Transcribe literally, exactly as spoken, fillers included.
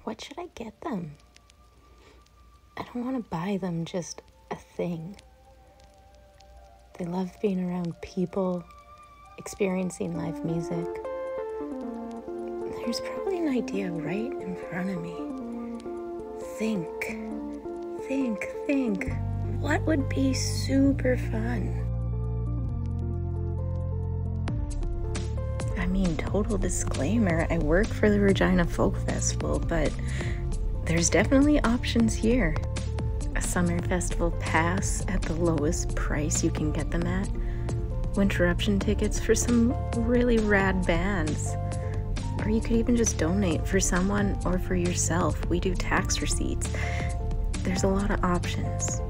what should I get them? I don't want to buy them just a thing. They love being around people, experiencing live music. There's probably an idea right in front of me. Think, think, think. What would be super fun? I mean, total disclaimer, I work for the Regina Folk Festival, but there's definitely options here. A summer festival pass at the lowest price you can get them at. Winterruption tickets for some really rad bands. Or you could even just donate for someone or for yourself. We do tax receipts. There's a lot of options.